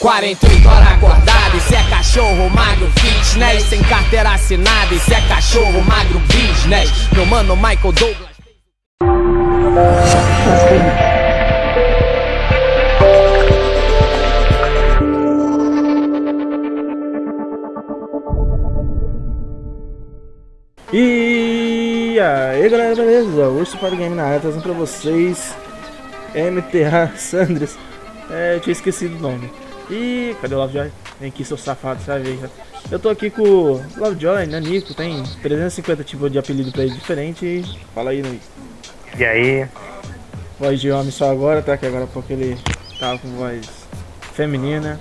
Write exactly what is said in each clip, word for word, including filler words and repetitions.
quarenta e oito horas acordado, isso é cachorro magro fitness. Sem carteira assinada, isso é cachorro magro business. Meu mano Michael Douglas. E aí galera, beleza? Urso para o Game na área, trazendo pra vocês M T A Sandres. É, eu tinha esquecido o nome. E cadê o Lovejoy? Vem aqui, seu safado, sabe? Eu tô aqui com o Lovejoy, né? Nico, tem trezentos e cinquenta tipos de apelido pra ele diferente. Fala aí, Nico. E aí? Voz de homem só agora, tá? Que agora há pouco ele tava com voz feminina.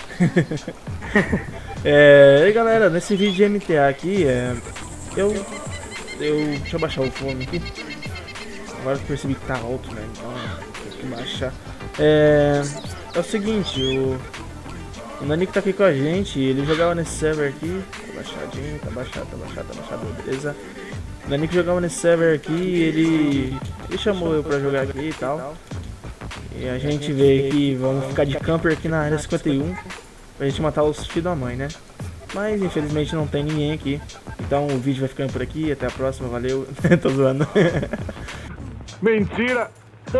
É, e galera, nesse vídeo de M T A aqui, é, eu, eu... Deixa eu baixar o fone aqui. Agora que eu percebi que tá alto, né? Então, tem que baixar. É, é o seguinte, o, o Nanico tá aqui com a gente, ele jogava nesse server aqui. Tá baixadinho, tá baixado, tá baixado, tá baixado, beleza. O Nanico jogava nesse server aqui, ele, ele chamou eu pra jogar aqui e tal. E a gente veio aqui, vamos ficar de camper aqui na área cinquenta e um pra gente matar os filhos da mãe, né? Mas infelizmente não tem ninguém aqui. Então o vídeo vai ficando por aqui, até a próxima, valeu. Tô zoando. Mentira!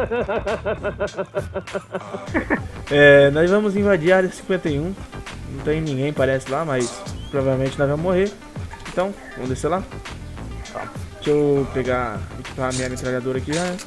É, nós vamos invadir a área cinquenta e um. Não tem ninguém, parece lá, mas provavelmente nós vamos morrer. Então, vamos descer lá. Deixa eu pegar, equipar a minha metralhadora aqui já.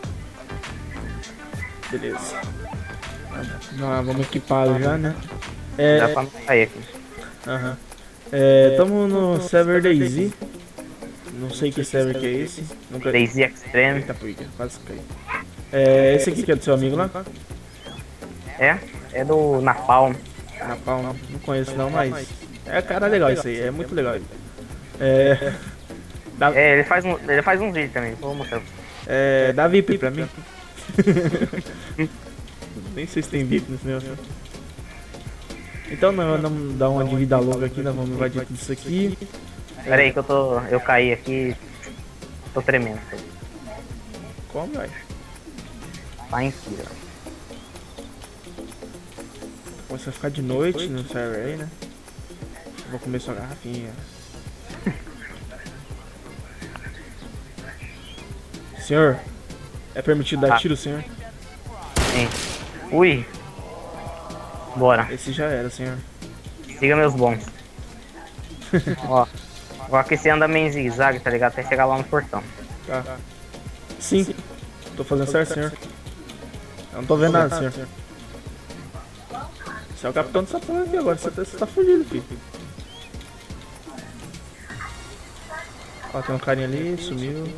Beleza. Nós vamos equipado já, né? É, Dá pra sair aqui. Aham. É, tamo no server DayZ. Não sei que server que é esse. Nunca... DayZ Extreme. Eita, puiga, quase caí. É, esse aqui que é do seu amigo lá? É? É do Napalm. Napalm, não, não conheço não, mas é cara legal isso aí, é muito legal. É, dá, É, ele faz um, ele faz um vídeo também, vou mostrar. é, dá V I P pra mim. Nem sei se tem V I P nesse negócio. Então nós vamos dar uma de vida longa aqui, nós vamos invadir tudo isso aqui. Pera aí que eu tô, eu caí aqui, tô tremendo. Como, vai? Tá em fila. Começa a ficar de noite no server aí, né? Vou comer sua garrafinha. Senhor, é permitido dar Ah. tiro, senhor? Sim. Ui. Bora. Esse já era, senhor. Siga meus bons. Ó. Agora que você anda meio em zigue-zague, tá ligado? Até chegar lá no portão. Tá. Sim. Tô fazendo certo, senhor. Eu não tô vendo nada, senhor. Você é o capitão dessa porra aqui agora, você tá, você tá fugindo, filho. Ó, tem um carinha ali, sumiu.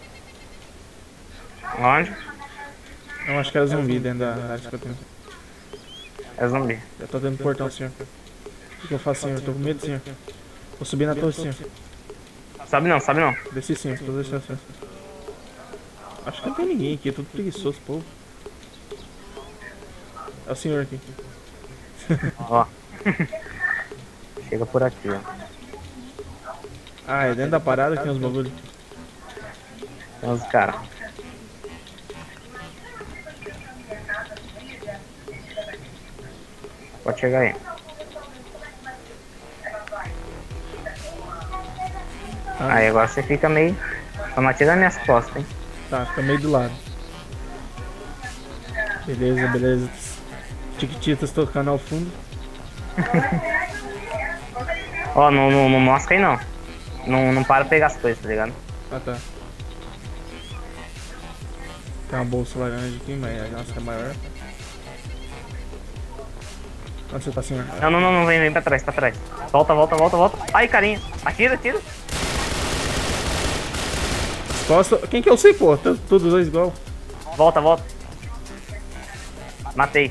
Onde? Não, acho que era zumbi dentro da área cinquenta e um. É zumbi. Já tô dentro do portão, senhor. O que eu faço, senhor? Tô com medo, senhor. Vou subir na torre, senhor. Sabe não, sabe não. Desci, senhor. Tô deixando, senhor. Acho que não tem ninguém aqui, é tudo preguiçoso, povo. É o senhor aqui. Ó. Chega por aqui, ó. Ah, é dentro da parada que tem uns bagulho. Tem uns caras. Pode chegar aí. Ah, Aí agora você fica meio... Só não atira nas minhas costas, hein. tá, fica meio do lado. Beleza, beleza. Tiquititas tocando ao fundo. Ó, não, não, não mosca aí não. Não, não para pegar as coisas, tá ligado? Ah, tá. Tem uma bolsa laranja aqui, mas a nossa é maior. Onde você tá, senhor? Não, não, não, não, vem, vem pra trás, pra trás. Volta, volta, volta, volta. Ai, carinha. Atira, atira. Posso... Quem que eu sei, pô? T- Todos dois igual. Volta, volta. Matei.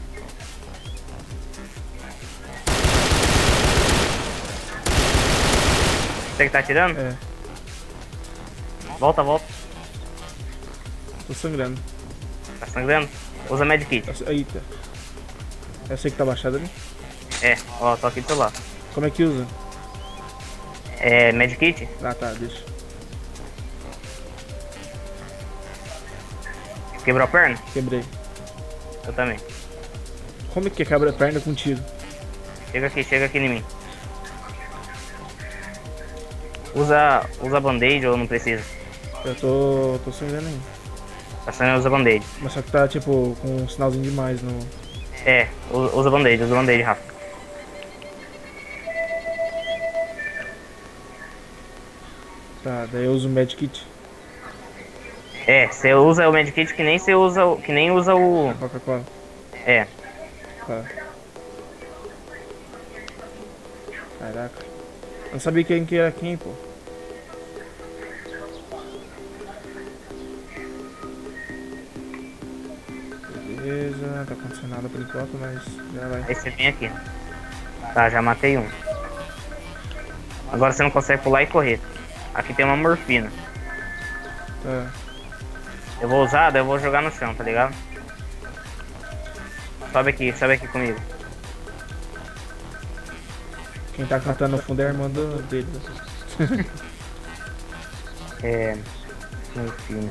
Você que tá atirando? É, Volta, volta. tô sangrando. Tá sangrando? Usa medkit. Eu sei- Eita. Eu sei que tá baixado ali. É, ó, tô aqui do seu lado. Como é que usa? É, medkit? Ah, tá, deixa. Quebrou a perna? Quebrei. Eu também. Como é que quebra a perna com tiro? Chega aqui, chega aqui em mim. Usa, usa band-aid ou não precisa? Eu tô. tô sem vendo ainda. Tá sendo usa band-aid. Mas só que tá tipo com um sinalzinho demais no. É, u- usa band-aid, usa band-aid, Rafa. Tá, daí eu uso o medkit. É, você usa o medkit que nem você usa o. Que nem usa o. Coca-Cola. É. Tá. Caraca. Eu não sabia quem que era quem, pô. Beleza, não tá acontecendo nada por enquanto, mas já vai. Aí você vem aqui. Tá, já matei um. Agora você não consegue pular e correr. Aqui tem uma morfina. Tá. Eu vou usar, daí eu vou jogar no chão, tá ligado? Sobe aqui, sobe aqui comigo. Quem tá cantando no fundo é a irmã do- dele. né? É. Morfina.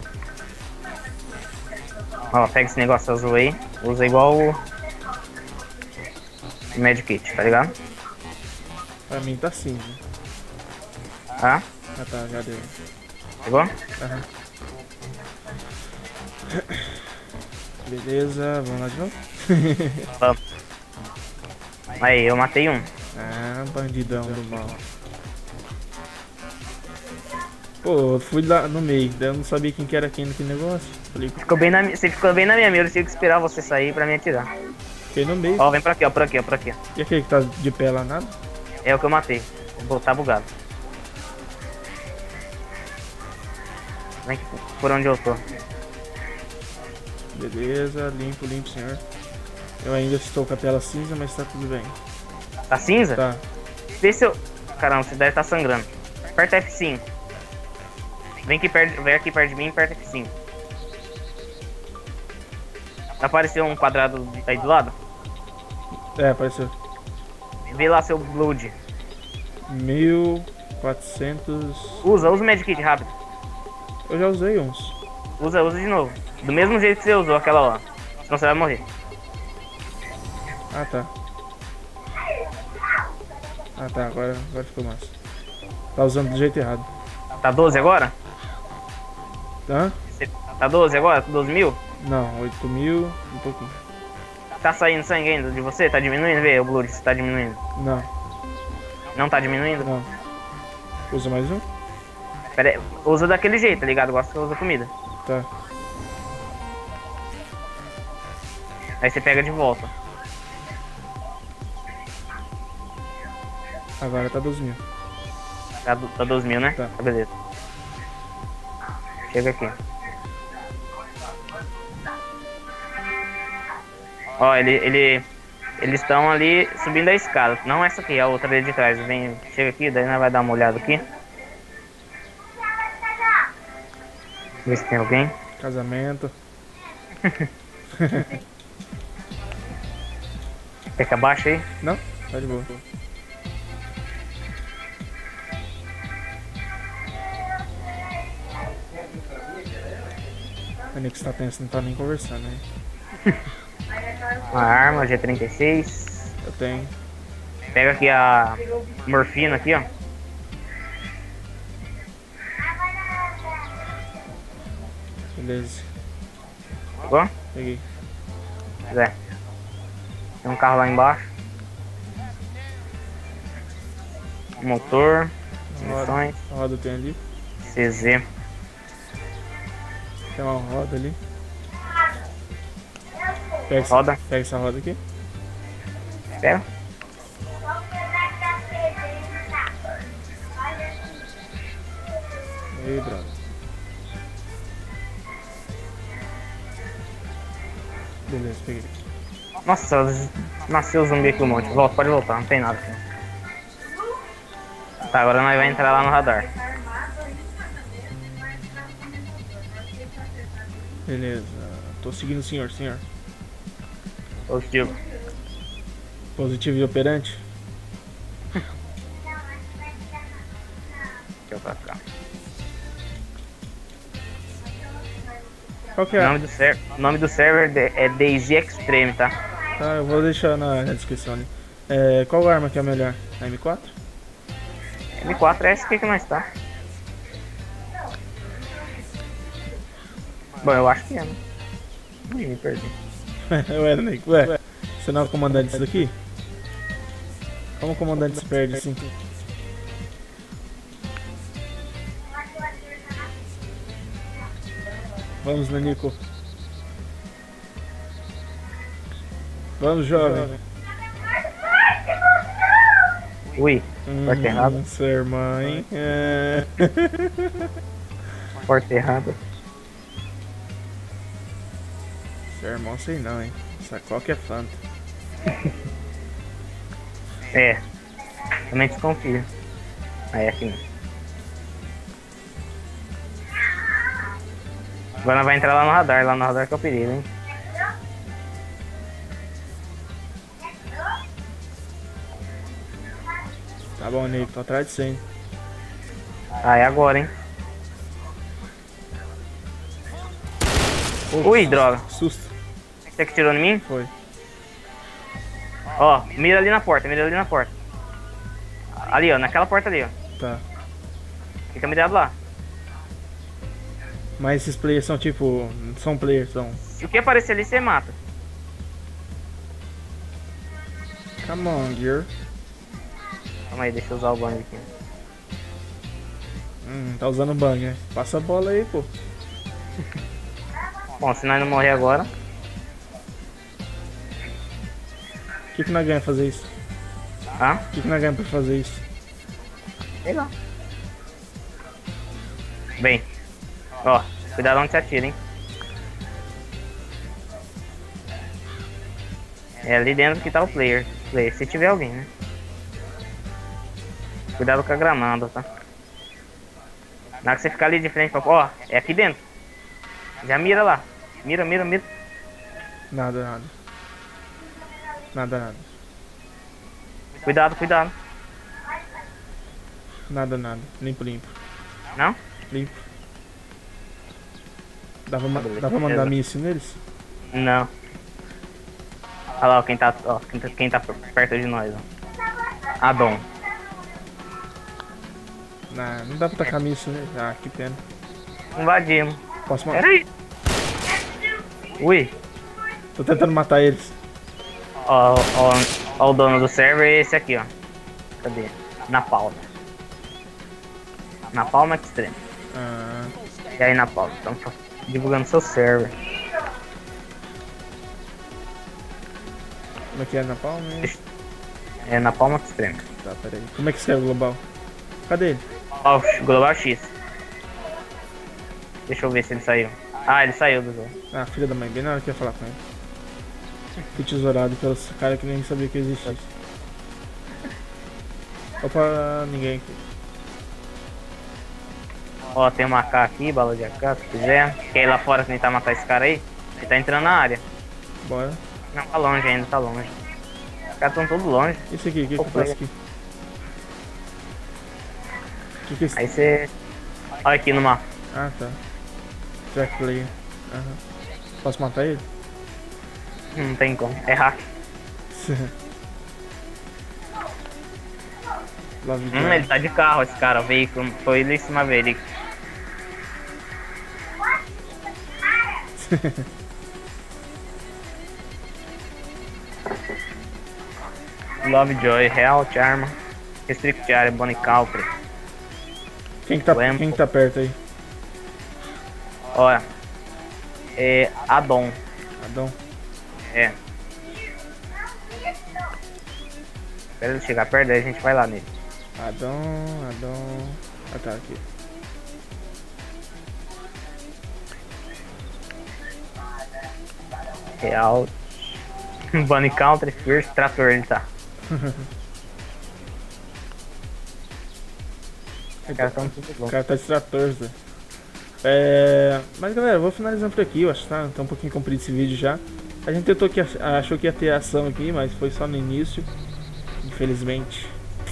Ó, pega esse negócio azul aí. Usa igual o. o medkit, tá ligado? Pra mim tá cinza. Tá? Ah tá, já deu. Pegou? Aham. Beleza, vamos lá de novo? Vamos. Aí, eu matei um. Ah, bandidão do mal. Pô, eu fui lá no meio, daí eu não sabia quem que era quem naquele negócio. Falei, Ficou bem na, mi- você ficou bem na minha mira, eu tive que esperar você sair pra me atirar. fiquei no meio. Ó, vem pra aqui, ó, por aqui, ó, por aqui. E aquele que tá de pé lá, nada? É o que eu matei. Vou tá bugado. Vem aqui por onde eu tô. Beleza, limpo, limpo, senhor. Eu ainda estou com a tela cinza, mas tá tudo bem. Tá cinza? Tá. Vê se eu. Caramba, você deve estar sangrando. Aperta F cinco. Vem aqui perto, vem aqui perto de mim e aperta F cinco. Apareceu um quadrado aí do lado? É, apareceu. Vê lá seu blood. mil e quatrocentos. Usa, usa o medkit rápido. Eu já usei uns. Usa, usa de novo. Do mesmo jeito que você usou aquela lá. Senão você vai morrer. Ah, tá. Ah, tá. Agora, agora ficou massa. Tá usando do jeito errado. Tá doze agora? Hã? Você- Tá doze agora? doze mil? Não, oito mil um pouquinho. Tá saindo sangue ainda de você? Tá diminuindo? Vê o blood se tá diminuindo. Não, Não tá diminuindo? não. Usa mais um? Pera aí, usa daquele jeito, tá ligado? Gosta que usa comida. Tá. Aí você pega de volta. Agora tá doze mil. Tá, do- tá doze mil, né? Tá. Tá, beleza. Chega aqui. Ó, ele, ele, eles estão ali subindo a escada. Não essa aqui, a outra ali de trás. Vem, chega aqui, daí nós vai dar uma olhada aqui. Ver se tem alguém. Casamento. Quer que abaixe aí? Não? Tá de boa. A Nix tá tenso, não tá nem conversando, né? Uma arma, G trinta e seis. Eu tenho. Pega aqui a morfina aqui, ó. Beleza. Ó, Peguei. Zé. Tem um carro lá embaixo. Motor. Roda. Missões. A roda tem ali. C Z. Tem uma roda ali. Pega essa, Roda. pega essa roda aqui. Pega. Aí, brother. Beleza, peguei. Nossa, nasceu zumbi aqui um monte. Volta, pode voltar, não tem nada aqui. Tá, agora nós vamos entrar lá no radar. Beleza. Tô seguindo o senhor, senhor. Positivo. Positivo e operante. Deixa eu pra cá. Qual que O é? nome do, ser... o nome do server de- é DayZ Extreme, tá? Tá, eu vou deixar na, na descrição ali. É, qual arma que é a melhor? A M quatro? M quatro é essa aqui que nós tá. Bom, eu acho que é, né? Ih, me perdi. Ué, Nick, ué, você não é o comandante disso daqui? Como o comandante se perde assim? Vamos, Nanico. Vamos, jovem. Ui, Hum, porta errada. sua irmã, hein? É. Porta errada. Seu irmão sei não, hein? Sacou que é fanta. É. Também desconfio. Aí aqui não. Agora nós vai entrar lá no radar, lá no radar que é o perigo, hein? Tá bom, Nico, tô atrás de você, hein? Ah, é agora, hein? Oh, Ui, droga. Susto. Você que tirou em mim? Foi. Ó, mira ali na porta, mira ali na porta. Ali, ó, naquela porta ali, ó. Tá. Fica mirado lá. Mas esses players são tipo... Não são players, são... Se o que aparecer ali, você mata. Come on, gear. Calma aí, deixa eu usar o banho aqui. Hum, tá usando bang, né? Passa a bola aí, pô. Bom, se nós não morrer agora... O que que nós ganhamos fazer isso? Hã? O que que nós ganhamos pra fazer isso? Sei lá. Bem. Ó, cuidado onde você atira, hein? É ali dentro que tá o player. player se tiver alguém, né? Cuidado com a granada, tá? Na hora que você ficar ali de frente pra... Ó, é aqui dentro. Já mira lá. Mira, mira, mira. Nada, nada. Nada, nada. Cuidado, cuidado. Nada, nada. Limpo, limpo. Não? Limpo. Dá pra, ma- Beleza. dá pra mandar míssil neles? Não. Olha lá, ó, quem tá, ó, quem tá, quem tá perto de nós, ó. Adon. Não, não dá pra tacar míssil neles. Ah, que pena. Invadimos. Posso matar? Pera aí. Ui. Tô tentando matar eles. Ó, ó, ó o dono do server é esse aqui, ó. Cadê? Na palma. Na palma extrema. Ah, E aí na palma, estamos divulgando seu server. como é que é na palma? hein? É na palma extrema. Tá, peraí. Como é que escreve global? Cadê ele? Ó, o Global X. Deixa eu ver se ele saiu. Ah, ele saiu do jogo. Ah, filha da mãe, bem na hora que eu ia falar com ele. Fui tesourado pelos caras que nem sabia que existia. Opa, ninguém aqui. Ó, tem uma A K aqui, bala de A K, se quiser. Quer ir lá fora tentar matar esse cara aí? Ele tá entrando na área. Bora. Não, tá longe ainda, tá longe. Os caras estão todos longe. Esse aqui, o que, que eu Opa, faço é. aqui? Que que é esse... Aí você... Olha aqui no mapa. Ah, tá. Track player. Aham. Posso matar ele? Não tem como, é hack. Love Hum, Gun. ele tá de carro, esse cara, o veículo. Foi ele em cima dele. Lovejoy, Health, Arma, Restrict Area, Bonnie Country. Quem que tá, Lampo. quem que tá perto aí? Olha, é Adon. Adão. É. Espera ele chegar perto, daí a gente vai lá nele. Adão, Adão. Ah, tá, aqui. Real. Bunny Country, First, Trator ele tá. Os caras tão tudo O louco. cara tá de trator, Zé. É... Mas galera, eu vou finalizando por aqui, eu acho que tá, tá um pouquinho comprido esse vídeo já. A gente tentou que achou que ia ter ação aqui, mas foi só no início, infelizmente.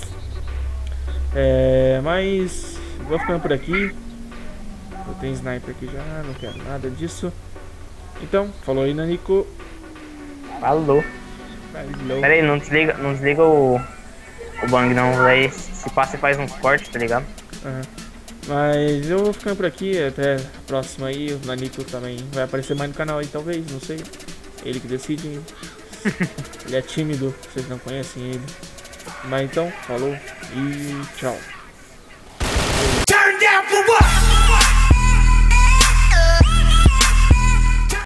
É... Mas vou ficando por aqui. Eu tenho sniper aqui já, não quero nada disso. Então, falou aí, Nanico. Falou. Pera aí, não desliga, não desliga o, o bang não, daí se passa e faz um corte, tá ligado? Uhum. Mas eu vou ficando por aqui, até a próxima aí, o Nanico também vai aparecer mais no canal aí talvez, não sei. Ele que decide. Ele é tímido, vocês não conhecem ele. Mas então, falou e tchau. Turn down for what?